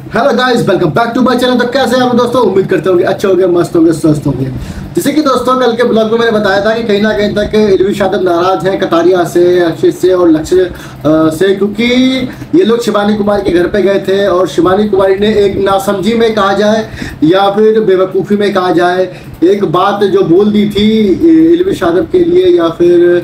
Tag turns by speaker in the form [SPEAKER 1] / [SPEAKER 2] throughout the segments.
[SPEAKER 1] Hello guys, welcome back to my channel. तो कैसे हैं आप दोस्तों? उम्मीद करते होंगे अच्छे होंगे, मस्त होंगे, स्वस्थ होंगे। जैसे कि दोस्तों कल के ब्लॉग में मैंने बताया था कि कहीं ना कहीं तक इल्वी शादब नाराज है कटारिया से, अक्षित से और लक्ष्य से, क्योंकि ये लोग शिवानी कुमारी के घर पे गए थे और शिवानी कुमारी ने एक नासमझी में कहा जाए या फिर बेवकूफ़ी में कहा जाए एक बात जो बोल दी थी इल्वी शादब के लिए, या फिर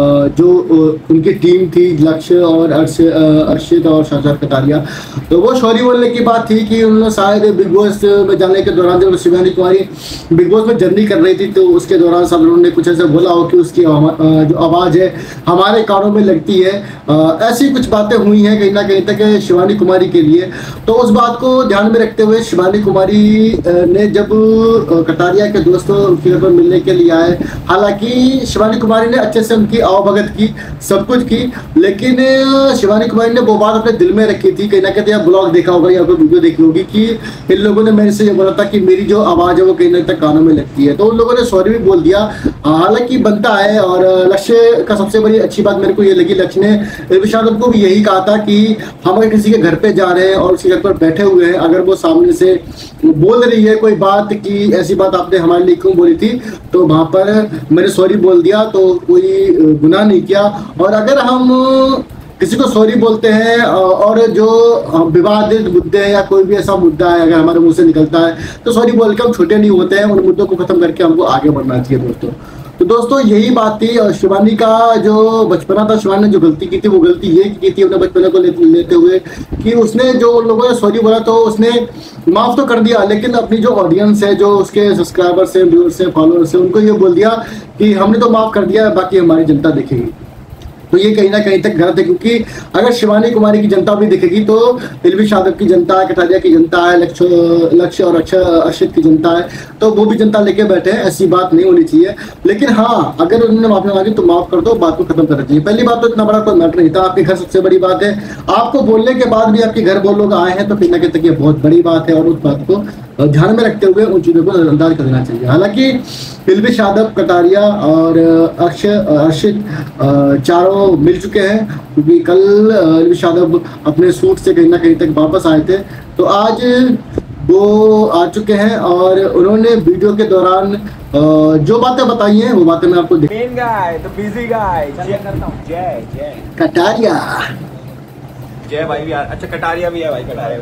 [SPEAKER 1] जो उनकी टीम थी लक्ष्य और अर्शित और शाहजाद कटारिया। तो वो सॉरी बोलने की बात थी कि उन्होंने शायद बिग बॉस में जाने के दौरान जब शिवानी कुमारी बिग बॉस में जर्नी कर रही थी तो उसके दौरान सब लोगों ने कुछ ऐसा बोला हो कि उसकी जो आवाज़ है हमारे कानों में लगती है। ऐसी कुछ बातें हुई हैं कहीं ना कहीं तक शिवानी कुमारी के लिए। तो उस बात को ध्यान में रखते हुए शिवानी कुमारी ने जब कटारिया के दोस्तों उनके घर पर मिलने के लिए आए, हालांकि शिवानी कुमारी ने अच्छे से उनकी आवभगत की, सब कुछ की, लेकिन शिवानी कुमारी ने वो बात अपने दिल में रखी थी। कहीं ना कहीं आप ब्लॉग देखा होगा या फिर वीडियो देखी होगी कि इन लोगों ने मेरे से ये बोला था कि मेरी जो आवाज़ है वो कहीं ना कहीं कानों में लगती है। तो उन लोगों ने सॉरी भी बोल दिया, हालांकि बनता है। और लक्ष्य का सबसे बड़ी अच्छी बात मेरे को ये लगी, लक्ष्य ने इल्वी शादब को भी यही कहा था कि हम अगर किसी के घर पे जा रहे हैं और उसके घर पर बैठे हुए हैं, अगर वो सामने से बोल रही है कोई बात कि ऐसी बात आपने हमारे लिए क्यों बोली थी, तो वहां पर मैंने सॉरी बोल दिया, तो कोई गुनाह नहीं किया। और अगर हम किसी को सॉरी बोलते हैं और जो विवादित मुद्दे हैं या कोई भी ऐसा मुद्दा है अगर हमारे मुंह से निकलता है तो सॉरी बोल के हम छोटे नहीं होते हैं, उन मुद्दों को खत्म करके हमको आगे बढ़ना चाहिए दोस्तों। तो दोस्तों यही बात थी। और शिवानी का जो बचपना था, शिवानी ने जो गलती की थी वो गलती ये की थी अपने बचपने को लेते हुए कि उसने जो लोगों ने सॉरी बोला तो उसने माफ तो कर दिया, लेकिन अपनी जो ऑडियंस है, जो उसके सब्सक्राइबर्स है, व्यूअर्स है, फॉलोअर्स है, उनको ये बोल दिया कि हमने तो माफ कर दिया, बाकी हमारी जनता देखेगी। तो ये कहीं ना कहीं तक गलत है, क्योंकि अगर शिवानी कुमारी की जनता भी दिखेगी तो इल्वी शादब की जनता है, कटारिया की जनता है, लक्ष्य और अर्शित की जनता है, तो वो भी जनता लेके बैठे हैं। ऐसी बात नहीं होनी चाहिए। लेकिन हाँ, अगर उन्होंने माफी मांगी तो माफ कर दो, बात को खत्म करना चाहिए। पहली बात तो इतना बड़ा कोई मैटर नहीं था, आपके घर सबसे बड़ी बात है, आपको बोलने के बाद भी आपके घर वो लोग आए हैं, तो कहीं ना कहीं तक ये बहुत बड़ी बात है और उस बात को ध्यान में रखते हुए उन चीज़ों को नजरअंदाज कर देना चाहिए। हालांकि इल्वी शादब, कटारिया और अर्शित चारों मिल चुके हैं, क्योंकि कल इल्वी शादब अपने सूट से कहीं ना कहीं तक वापस आए थे, तो आज वो आ चुके हैं और उन्होंने वीडियो के दौरान जो बातें बताई हैं वो बातें मैं आपको
[SPEAKER 2] main guy the busy guy जय करता हूं। जय जय
[SPEAKER 1] कटारिया,
[SPEAKER 2] जय भाई भी अच्छा कटारिया भी है भाई। कटारिया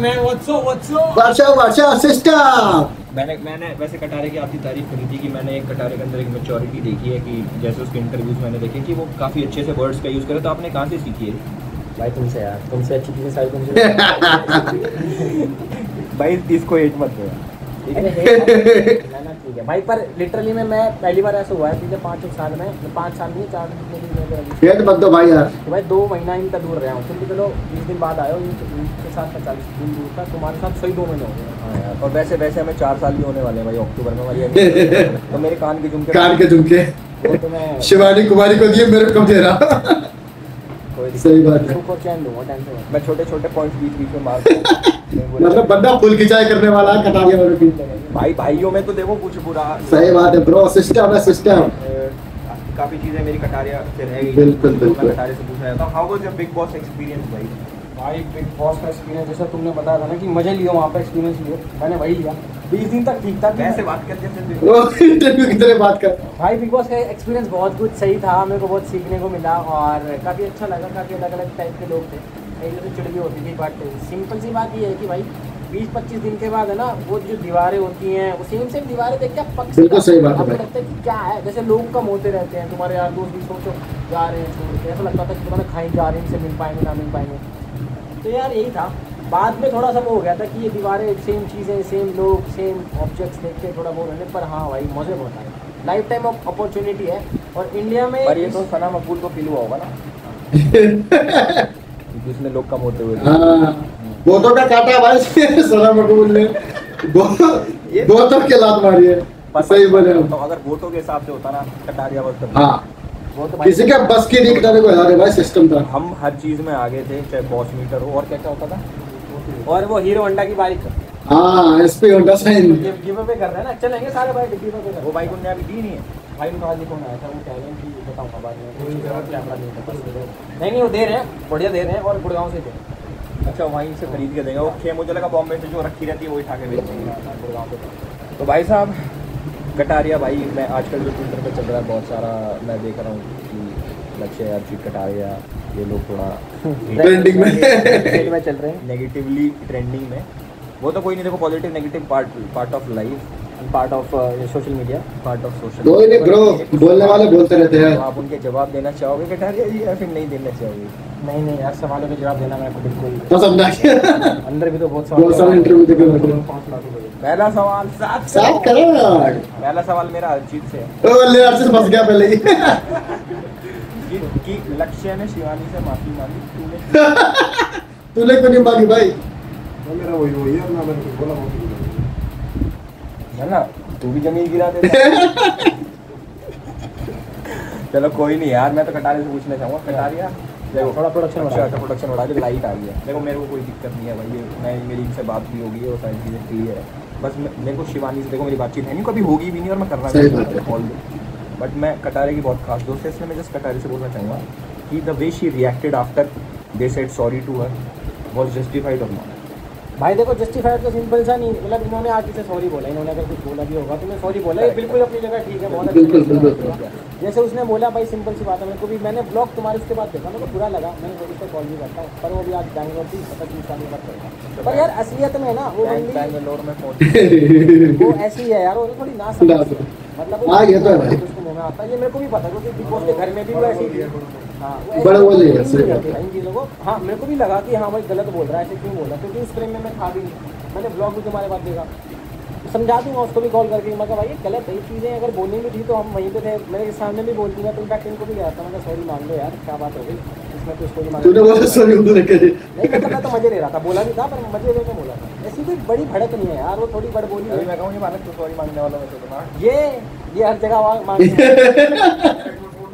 [SPEAKER 1] वर्षा सिस्टर।
[SPEAKER 2] मैंने वैसे कटारे की आपकी तारीफ करी थी कि मैंने एक कटारे के अंदर एक मैच्योरिटी देखी है कि जैसे उसके इंटरव्यूज मैंने देखे कि वो काफी अच्छे से वर्ड्स का यूज करे। तो आपने कहाँ से सीखी है
[SPEAKER 3] भाई? तुमसे यार, तुमसे अच्छी चीजें सारी तुमसे।
[SPEAKER 2] भाई इसको हेट मत दो
[SPEAKER 3] ना ठीक है भाई, पर लिटरली में मैं पहली बार ऐसा हुआ है पिछले 5 साल में, 5 साल नहीं 4
[SPEAKER 1] खेत मत दो भाई यार।
[SPEAKER 3] भाई 2 महीना इनका दूर रहा हूँ, क्योंकि चलो 20 दिन बाद आयो, इनके साथ 45 दिन दूर था, तुम्हारे साथ सही 2 महीने हो गए।
[SPEAKER 2] और वैसे वैसे हमें 4 साल भी होने वाले हैं भाई, अक्टूबर में हमारी तो मेरे कान के
[SPEAKER 1] झुमके
[SPEAKER 2] तो मैं
[SPEAKER 1] शिवानी कुमारी को दिए, मेरे को कब दे रहा? सही बात है।
[SPEAKER 2] मैं छोटे छोटे पॉइंट्स बीच में मारता
[SPEAKER 1] मतलब बंदा फुल खिंचाई करने वाला है कटारिया वालों की।
[SPEAKER 2] भाई भाइयों में तो देखो कुछ बुरा।
[SPEAKER 1] सही बात है ब्रो, सिस्टम है सिस्टम।
[SPEAKER 2] काफी चीजें मेरी कटारिया से रह गई।
[SPEAKER 1] बिल्कुल बिल्कुल।
[SPEAKER 2] कटारिया से पूछना चाहता हूं, how was your Bigg Boss experience भाई?
[SPEAKER 3] भाई बिग बॉस का एक्सपीरियंस जैसा तुमने बताया था ना कि मजे लियो वहाँ पे, एक्सपीरियंस लियो, मैंने वही लिया। 20 दिन तक ठीक था।
[SPEAKER 2] कैसे बात करते थे
[SPEAKER 1] वो इंटरव्यू की तरह बात कर।
[SPEAKER 3] भाई बिग बॉस का एक्सपीरियंस बहुत कुछ सही था, मेरे को बहुत सीखने को मिला और काफ़ी अच्छा लगा। काफ़ी अलग अलग टाइप के लोग थे, एक से चिड़ भी होती थी, बट सिंपल सी बात ये है कि भाई 20-25 दिन के बाद है ना, वो जो दीवारें होती हैं वो सेम दीवारें देख के आप पक
[SPEAKER 1] बिल्कुल सही बात है।
[SPEAKER 3] आपको लगता है कि क्या है, जैसे लोग कम होते रहते हैं, तुम्हारे यार दोस्त भी सोचो जा रहे हैं छोड़ के, ऐसा लगता था कि तुम्हारे खाई जा रहे हैं, इनसे मिल पाएंगे ना मिल पाएंगे। तो यार यही था। बाद में थोड़ा सा वो हो गया था कि ये दीवारें सेम चीज़ें, सेम लोग, सेम ऑब्जेक्ट्स देख के थोड़ा वो रहने, पर हाँ भाई मज़े बहुत आए। लाइफ टाइम अपॉर्चुनिटी है और इंडिया में।
[SPEAKER 2] पर ये तो सना मकबूल को फील हुआ होगा ना जिसमें लोग कम होते हुए।
[SPEAKER 1] बोतों का काटा भाई सना मकबूल ने बोतों के लात मारी है। सही बोले।
[SPEAKER 2] तो अगर वोटों के हिसाब से होता ना कटारिया वर्ष,
[SPEAKER 1] हाँ
[SPEAKER 2] वो तो
[SPEAKER 1] किसी का बस की नहीं कटाने को हरा दे भाई, सिस्टम था।
[SPEAKER 2] हम हर चीज में आगे थे, चाहे बॉस मीटर हो और क्या क्या होता था।
[SPEAKER 3] और वो हीरो होंडा की बाइक,
[SPEAKER 1] हाँ SP Honda Shine
[SPEAKER 3] give away कर रहे हैं ना, चलेंगे सारे भाई गिव अवे।
[SPEAKER 2] वो बाइक उन्होंने अभी दी नहीं है
[SPEAKER 3] भाई उनका आज कौन आया था, वो कह रहे हैं कि बताऊंगा बाद में, कैमरा नहीं वो दे रहे हैं, बढ़िया दे रहे हैं और गुड़गांव से थे।
[SPEAKER 2] अच्छा वहीं से खरीद के देंगे, वो मुझे लगा बॉम्बे से जो रखी रहती है वो उठा के बेच देंगे। तो भाई साहब कटारिया भाई, मैं आजकल जो ट्विटर पे चल रहा है बहुत सारा मैं देख रहा हूँ कि लक्ष्य अर्चित कटारिया ये लोग थोड़ा
[SPEAKER 1] ट्रेंडिंग में
[SPEAKER 3] चल रहे हैं,
[SPEAKER 2] नेगेटिवली ट्रेंडिंग में। वो तो कोई नहीं, देखो positive negative part of life,
[SPEAKER 3] part of social media,
[SPEAKER 2] part of social.
[SPEAKER 1] कोई नहीं ब्रो, बोलने वाले बोलते रहते हैं।
[SPEAKER 2] तो आप उनके जवाब देना चाहोगे कटारिया जी या फिर नहीं देना चाहोगे?
[SPEAKER 3] नहीं यार, सवालों के जवाब देना मेरे को बिल्कुल
[SPEAKER 1] पसंद आ गया।
[SPEAKER 3] अंदर भी तो बहुत
[SPEAKER 1] बहुत सारे इंटरव्यू देखे मैंने।
[SPEAKER 3] 5 लाख रुपए।
[SPEAKER 2] पहला सवाल
[SPEAKER 1] 7 करोड़।
[SPEAKER 2] पहला सवाल मेरा अर्चित से है
[SPEAKER 1] ओ ले अर्चित फंस गया पहले ही।
[SPEAKER 2] कि लक्ष्य ने शिवानी से माफी मांगी,
[SPEAKER 1] तूने क्यों नहीं मांगी भाई?
[SPEAKER 4] मेरा वही है ना, मैंने कुछ बोला
[SPEAKER 2] है ना, तू भी जमीन गिरा देता। चलो कोई नहीं यार, मैं तो कटारिया से पूछना चाहूँगा। कटारिया देखो
[SPEAKER 3] थोड़ा प्रोडक्शन बढ़ा।
[SPEAKER 2] अच्छा प्रोडक्शन बढ़ा के लाइट आ गई है। देखो मेरे को कोई दिक्कत नहीं है भाई, मैं मेरी इनसे बात भी होगी, वो सारी चीज़ें क्लियर है। बस मेरे को शिवानी से देखो मेरी बातचीत है नहीं, कभी होगी भी नहीं और मैं करना
[SPEAKER 1] सही
[SPEAKER 2] भी
[SPEAKER 1] बात है।
[SPEAKER 2] कॉल दो। बट मैं कटारिया की बहुत खास दोस्त है, इसलिए मैं जस्ट कटारिया से बोलना चाहूँगा कि the way she reacted after they said sorry to her was justified और नॉट।
[SPEAKER 3] भाई देखो जस्टिफाइड तो सिंपल सा नहीं, मतलब इन्होंने आगे से सॉरी बोला, इन्होंने अगर कुछ बोला भी होगा तो मैं सॉरी बोला, ये बिल्कुल अपनी जगह ठीक है, बहुत
[SPEAKER 1] बिल्कुल,
[SPEAKER 3] अच्छी
[SPEAKER 1] बिल्कुल।
[SPEAKER 3] बात है। जैसे उसने बोला भाई सिंपल सी बात है, मेरे को भी मैंने ब्लॉग तुम्हारे उसके बाद देखा, मेरे को बुरा लगा, मैंने थोड़ी सा कॉल भी करता हूँ, पर वो भी आज बैंगलोर थी, 25 साल बाद करेगा। पर यार असलियत में ना वो बंदी
[SPEAKER 2] बैंगलोर में पहुंच
[SPEAKER 3] वो ऐसी है यार, वो थोड़ी ना समझ, मतलब वो
[SPEAKER 1] हाँ, ये तो है भाई।
[SPEAKER 3] उसको मुंह में आता है, ये मेरे को भी पता है क्योंकि बिग बॉस के घर में भी वो ऐसी थी। हाँ वो
[SPEAKER 1] बड़ा
[SPEAKER 3] ऐसे
[SPEAKER 1] बोले
[SPEAKER 3] नहीं
[SPEAKER 1] ऐसे
[SPEAKER 3] करते इन चीज़ों को। हाँ मेरे को भी लगा कि हाँ भाई गलत बोल रहा है, ऐसे क्यों बोल रहा है, क्योंकि उस प्रेम में मैं था भी नहीं। मैंने ब्लॉग भी तुम्हारे बाद देखा, समझा दूंगा उसको भी कॉल करके, मैं कहा भाई ये गलत है, ये चीज़ें अगर बोलनी भी थी तो हम वहीं पे थे, मेरे सामने भी बोलती है, तो इनफैक्ट इनको भी गया था, मैं सॉरी मांग लो यार, क्या बात हो गई इसमें, तो स्टोरी मांग
[SPEAKER 1] तूने बोला सॉरी बोल के।
[SPEAKER 3] नहीं मतलब मैं तो मजे ले रहा था, बोला भी था पर मजे ले में बोला था, ऐसी कोई बड़ी भड़क नहीं है यार, वो थोड़ी बड़ बोली
[SPEAKER 2] अभी
[SPEAKER 3] है।
[SPEAKER 2] मैं कहूँ ये मानक तो सॉरी मांगने वाला में तो तुम्हारा
[SPEAKER 3] ये हर जगह मांग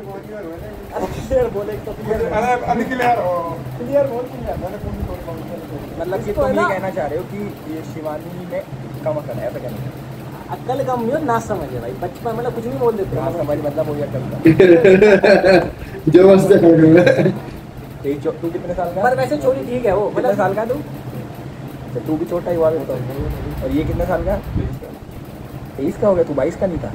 [SPEAKER 3] बोले तो
[SPEAKER 4] अभी क्लियर हो।
[SPEAKER 3] क्लियर बोल क्लियर।
[SPEAKER 2] मतलब कि
[SPEAKER 3] इसको
[SPEAKER 2] तुम
[SPEAKER 3] है
[SPEAKER 2] ये
[SPEAKER 3] ना-
[SPEAKER 2] कहना चाह रहे हो कि ये शिवानी में कम अकल है, ऐसा कहना
[SPEAKER 3] अक्ल कम नहीं हो ना समझे भाई, बचपन मतलब कुछ नहीं बोल देते
[SPEAKER 2] हाँ
[SPEAKER 3] हैं।
[SPEAKER 2] समझ मतलब वो ये अकल का।
[SPEAKER 1] जो मस्त है।
[SPEAKER 2] तू कितने साल का
[SPEAKER 3] पर
[SPEAKER 2] है?
[SPEAKER 3] वैसे चोरी ठीक है वो,
[SPEAKER 2] कितने
[SPEAKER 3] मतलब
[SPEAKER 2] साल का है तू? अच्छा, तू भी छोटा ही हुआ है तो। और ये कितने साल का है? 23 का हो गया, तू 22 का नहीं था।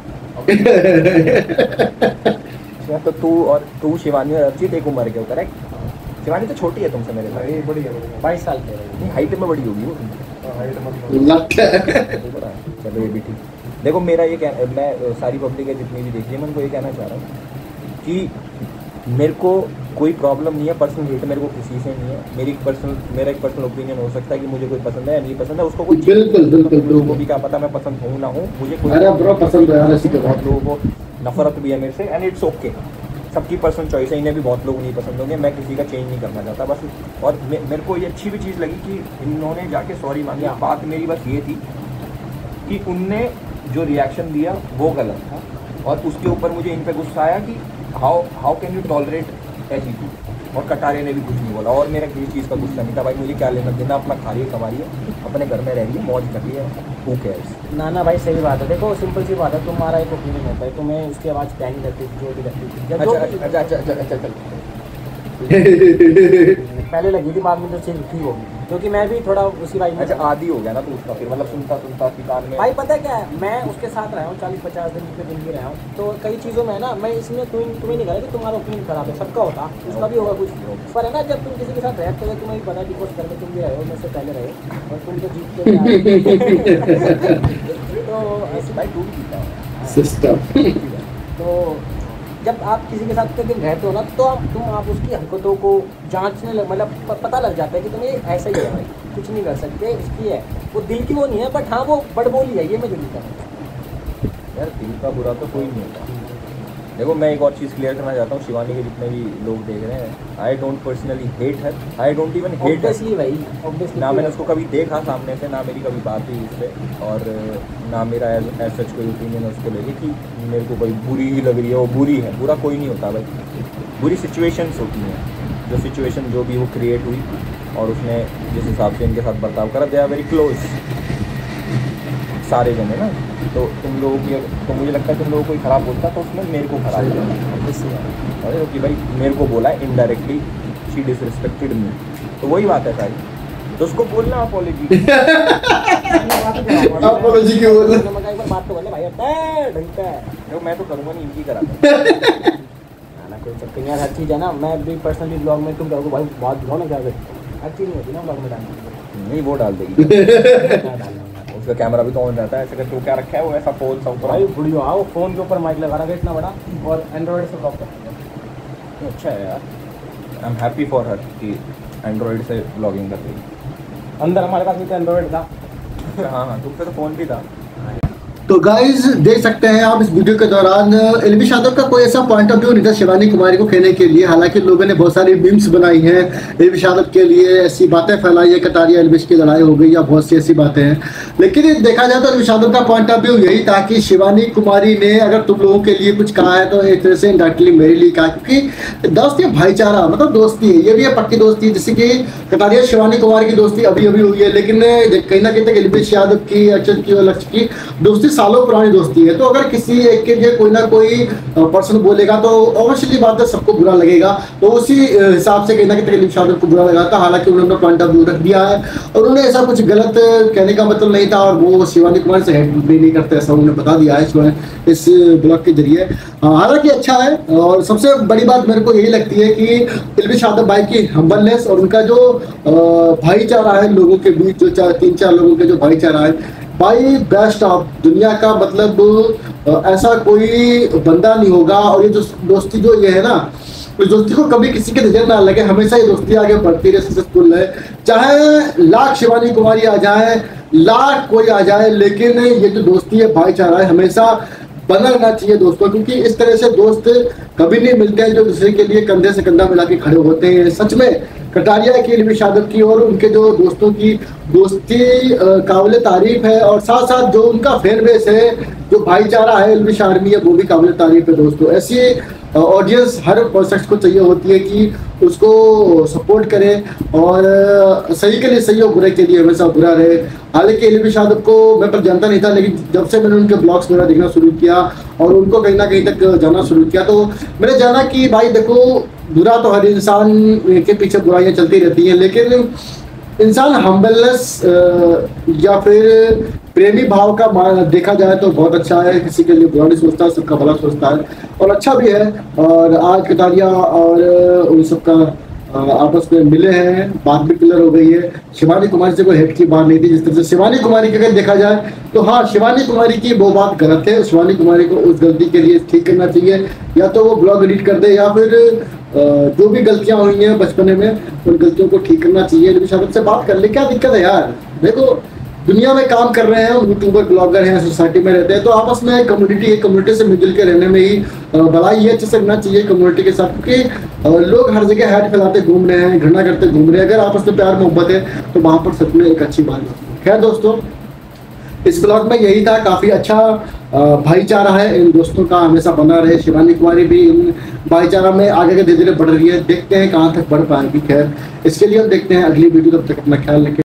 [SPEAKER 2] अच्छा, तो तू शिवानी और अर्चित एक उम्र के हो, करेक्ट? शिवानी तो छोटी है तुमसे मेरे साथ,
[SPEAKER 4] ये बड़ी है
[SPEAKER 3] 22 साल के
[SPEAKER 2] नहीं हाइट में बड़ी होगी वो।
[SPEAKER 4] हाइट मतलब
[SPEAKER 1] लक है।
[SPEAKER 2] चलो ये भी ठीक। देखो मेरा ये मैं सारी पब्लिक है जितनी भी देखी है, मैं उनको ये कहना चाह रहा हूँ कि मेरे को कोई प्रॉब्लम नहीं है, पर्सनल हेट मेरे को किसी से नहीं है। मेरा एक पर्सनल ओपिनियन हो सकता है कि मुझे कोई पसंद है या नहीं पसंद है, उसको कोई
[SPEAKER 1] बिल्कुल बिल्कुल
[SPEAKER 2] लोगों को
[SPEAKER 1] बिल्कुल।
[SPEAKER 2] भी क्या पता मैं पसंद हूँ ना हूँ, मुझे कोई
[SPEAKER 1] अरे ब्रो पसंद है यार ऐसी के
[SPEAKER 2] बहुत
[SPEAKER 1] बाद।
[SPEAKER 2] लोगों को नफरत भी है मेरे से, एंड इट्स ओके, सबकी पर्सनल चॉइस है, इन्हें भी बहुत लोग नहीं पसंद होंगे, मैं किसी का चेंज नहीं करना चाहता बस। और मेरे को ये अच्छी भी चीज़ लगी कि इन्होंने जाके सॉरी मांगी। बात मेरी बस ये थी कि उनने जो रिएक्शन दिया वो गलत था, और उसके ऊपर मुझे इन पे गुस्सा आया कि हाउ कैन यू टॉलरेट ऐसी चीज़। और कटारे ने भी कुछ नहीं बोला, और मेरा किसी चीज़ का गुस्सा नहीं था भाई, मुझे क्या लेना देना, अपना खा रही है कमा रही है, अपने घर में रह रही है, मौज कर रही है, हू केयर्स।
[SPEAKER 3] ना भाई सही बात है। देखो सिंपल सी बात है, तुम्हारा एक ओपिनियन होता है, तुम्हें उसकी आवाज़ क्या नहीं लगती थी, जो भी लगती थी, जब जो पहले लगी थी, बाद में तो चीज़ ठीक होगी, क्योंकि मैं भी थोड़ा उसी भाई में
[SPEAKER 2] अच्छा आदि हो गया ना तो उसका, फिर मतलब सुनता सुनता कि कान में
[SPEAKER 3] भाई पता है क्या है, मैं उसके साथ रहा हूँ 40-50 दिन के दिन भी रहा हूँ, तो कई चीज़ों में ना मैं इसमें तुम्हें नहीं कह रहा कि तुम्हारा ओपिनियन खराब है, सबका होता, उसका भी होगा कुछ, पर है ना जब तुम किसी के साथ रहते हो, तुम्हें भी पता है बिकॉज घर में तुम भी रहे हो, मुझसे पहले रहे और तुम तो जीत के तो ऐसे
[SPEAKER 2] भाई तू भी जीता है।
[SPEAKER 1] सिस्टम।
[SPEAKER 3] तो जब आप किसी के साथ इतने दिन रहते हो ना, तो आप उसकी हरकतों को जांचने मतलब पता लग जाता है कि तुम्हें ऐसा ही है भाई, कुछ नहीं कर सकते, इसकी है वो दिल की वो नहीं है, बट हाँ वो बड़बोली है, ये मैं जरूर कहूँ।
[SPEAKER 2] यार दिल का बुरा तो कोई नहीं होता। देखो मैं एक और चीज़ क्लियर करना चाहता हूँ, शिवानी के जितने भी लोग देख रहे हैं, I don't personally hate her, I don't even hate
[SPEAKER 3] obviously भाई, ऑब्वियसली
[SPEAKER 2] ना मैंने उसको कभी देखा सामने से, ना मेरी कभी बात हुई उससे, और ना मेरा एज सच कोई ओपिनियन है उसको लेके कि मेरे को भाई बुरी ही लग रही है, वो बुरी है, बुरा कोई नहीं होता भाई, बुरी सिचुएशंस होती हैं, जो सिचुएशन जो भी वो क्रिएट हुई और उसने जिस हिसाब से इनके साथ बर्ताव करा, दे आर वेरी क्लोज सारे जने ना, तो तुम लोगों की, तो मुझे लगता है तुम लोगों को कोई ख़राब बोलता तो उसमें मेरे को खराब है, कि भाई मेरे को बोला है इनडायरेक्टली, शी डिसरिस्पेक्टेड मी, तो वही बात है सारी। तो उसको बोलना अपोलॉजी।
[SPEAKER 1] Apology क्यों बोल रहे?
[SPEAKER 3] मैं कहा, एक बार बात तो कर ले भाई, हटता है ढंगता है।
[SPEAKER 2] तो मैं तो करूँगा नहीं, इनकी करा
[SPEAKER 3] ना कोई चक्कर नहीं यार, हर चीज़ है ना। मैं भी पर्सनली ब्लॉग में तुम कहोगे भाई बात दिखाओ ना क्या करते हो, हर चीज़ नहीं होती ना ब्लॉग में डालने की।
[SPEAKER 2] नहीं, वो डाल देगी।
[SPEAKER 3] क्या डालना है?
[SPEAKER 2] उसका कैमरा भी तो ऑन रहता है, ऐसे करके वो क्या रखा है, वो ऐसा फोन सा ऊपर।
[SPEAKER 3] भाई वीडियो आओ, फोन के ऊपर माइक लगा रखा है इतना बड़ा, और एंड्रॉइड से ब्लॉग कर।
[SPEAKER 2] अच्छा है यार, I am happy for her कि एंड्रॉइड से ब्लॉगिंग कर रही है।
[SPEAKER 3] अंदर हमारे पास भी तो एंड्रॉइड था।
[SPEAKER 2] हाँ हाँ, तुम पे तो फोन भी था।
[SPEAKER 1] तो गाइज देख सकते हैं आप इस वीडियो के दौरान एलवी यादव का कोई ऐसा पॉइंट ऑफ व्यू नहीं था शिवानी कुमारी को कहने के लिए। हालांकि लोगों ने बहुत सारी मीम्स बनाई हैं एलवी यादव के लिए, ऐसी बातें फैलाई है कटारिया एलविश की लड़ाई हो गई या बहुत सी ऐसी बातें हैं। लेकिन देखा जाए तो एलवी यादव का पॉइंट ऑफ व्यू यही था कि शिवानी कुमारी ने अगर तुम लोगों के लिए कुछ कहा है तो एक तरह से इंडायरेक्टली मेरे लिए कहा, क्योंकि दोस्ती है, भाईचारा मतलब दोस्ती है, ये भी है पक्की दोस्ती है। जैसे कि कटारिया शिवानी कुमारी की दोस्ती अभी अभी हुई है, लेकिन कहीं ना कहीं तक एलवी यादव की, अक्षत की और लक्ष्य की दोस्ती सालों पुरानी दोस्ती है। तो अगर किसी एक के लिए कोई ना कोई पर्सन बोलेगा तो ऑब्वियसली बात है सबको बुरा लगेगा। तो उसी हिसाब से कहीं ना कहीं एलवी यादव को बुरा लगा था। हालांकि उन्होंने पॉइंट ऑफ व्यू रख दिया है और उन्होंने ऐसा कुछ गलत कहने का मतलब नहीं था, और वो शिवानी कुमार से हेट भी नहीं करते, ऐसा उन्होंने बता दिया है इस ब्लॉग के जरिए। हालांकि अच्छा है, और सबसे बड़ी बात मेरे को यही लगती है कि एलवी यादव भाई की हम्बलनेस और उनका जो भाईचारा है लोगों के बीच, जो 3-4 लोगों के जो भाईचारा है भाई बेस्ट ऑफ दुनिया का, मतलब ऐसा कोई बंदा नहीं होगा। और ये जो दोस्ती जो ये है ना, उस दोस्ती को कभी किसी के नजर ना लगे, हमेशा ये दोस्ती आगे बढ़ती रहे, सक्सेसफुल रहे। चाहे लाख शिवानी कुमारी आ जाए, लाख कोई आ जाए, लेकिन ये जो दोस्ती है, भाईचारा है, हमेशा बना रहना चाहिए दोस्तों। क्योंकि इस तरह से दोस्त कभी नहीं मिलते हैं जो दूसरे के लिए कंधे से कंधा मिला के खड़े होते हैं। सच में कटारिया की, एलवी यादव की और उनके जो दोस्तों की दोस्ती काबिल तारीफ है। और साथ साथ जो उनका फैन बेस है, जो भाईचारा है, एलवी आर्मी है, वो भी काबिल तारीफ है दोस्तों। ऐसी ऑडियंस हर पर्सन को चाहिए होती है कि उसको सपोर्ट करे, और सही के लिए सही और बुरे के लिए हमेशा बुरा रहे। हालांकि एलवी यादव को मैं पर जानता नहीं था, लेकिन जब से मैंने उनके ब्लॉग्स मेरा देखना शुरू किया और उनको कहीं ना कहीं तक जाना शुरू किया, तो मैंने जाना कि भाई देखो, बुरा तो हर इंसान के पीछे बुराइयां चलती रहती हैं, लेकिन इंसान हम्बलनेस या फिर प्रेमी भाव का देखा जाए तो बहुत अच्छा है। किसी के लिए बुरा नहीं सोचता, सबका भला सोचता है, और अच्छा भी है। और आज कटारिया और उन सबका आपस में मिले हैं, बात भी क्लियर हो गई है। शिवानी कुमारी से कोई हेट की बात नहीं थी। जिस तरह से शिवानी कुमारी की अगर देखा जाए तो हाँ, शिवानी कुमारी की वो बात गलत है। शिवानी कुमारी को उस गलती के लिए ठीक करना चाहिए, या तो वो ब्लॉग एडिट कर दे, या फिर जो भी गलतियां हुई हैं बचपन में उन गलतियों को ठीक करना चाहिए। एलवी यादव से बात कर ले, क्या दिक्कत है यार। देखो, दुनिया में काम कर रहे हैं, यूट्यूबर ब्लॉगर हैं, सोसाइटी में रहते हैं, तो आपस में कम्युनिटी है, कम्युनिटी से मिलजुल के रहने में ही भलाई है, अच्छे से रहना चाहिए कम्युनिटी के साथ। क्योंकि लोग हर जगह हैट फैलाते घूम रहे हैं, घृणा करते घूम रहे हैं। अगर आपस में प्यार मोहब्बत है तो वहाँ पर सच में एक अच्छी बात है। खैर दोस्तों, इस ब्लॉग में यही था। काफ़ी अच्छा भाईचारा है, इन दोस्तों का हमेशा बना रहे। शिवानी कुमारी भी इन भाईचारा में आगे धीरे धीरे बढ़ रही है, देखते हैं कहाँ तक बढ़ पाएगी। खैर, इसके लिए हम देखते हैं अगली वीडियो। तब तक अपना ख्याल रखें।